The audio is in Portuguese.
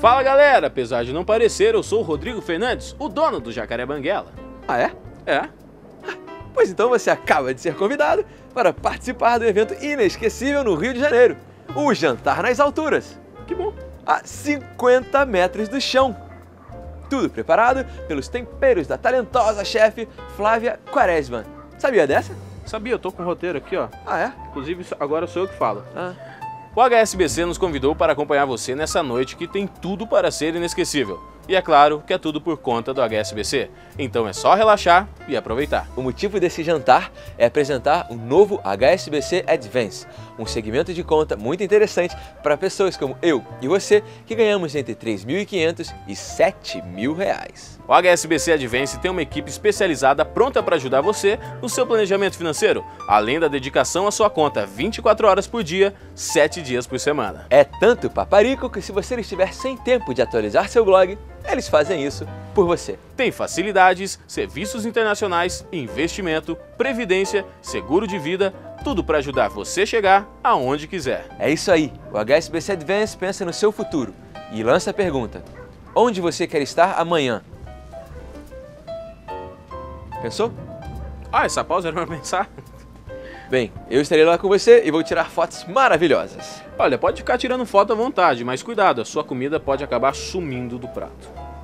Fala galera, apesar de não parecer, eu sou o Rodrigo Fernandes, o dono do Jacaré Banguela. Ah, é? É? Pois então você acaba de ser convidado para participar do evento inesquecível no Rio de Janeiro, o Jantar nas Alturas. Que bom. A 50 metros do chão. Tudo preparado pelos temperos da talentosa chefe Flávia Quaresma. Sabia dessa? Sabia, eu tô com o roteiro aqui, ó. Ah, é? Inclusive, agora sou eu que falo. Ah. O HSBC nos convidou para acompanhar você nessa noite que tem tudo para ser inesquecível. E é claro que é tudo por conta do HSBC. Então é só relaxar e aproveitar. O motivo desse jantar é apresentar o novo HSBC Advance, um segmento de conta muito interessante para pessoas como eu e você que ganhamos entre R$ 3.500 e R$ 7.000. O HSBC Advance tem uma equipe especializada pronta para ajudar você no seu planejamento financeiro, além da dedicação à sua conta 24 horas por dia, 7 dias por semana. É tanto paparico que se você estiver sem tempo de atualizar seu blog, eles fazem isso por você. Tem facilidades, serviços internacionais, investimento, previdência, seguro de vida, tudo para ajudar você a chegar aonde quiser. É isso aí, o HSBC Advance pensa no seu futuro e lança a pergunta: onde você quer estar amanhã? Pensou? Ah, essa pausa era para pensar? Bem, eu estarei lá com você e vou tirar fotos maravilhosas. Olha, pode ficar tirando foto à vontade, mas cuidado, a sua comida pode acabar sumindo do prato.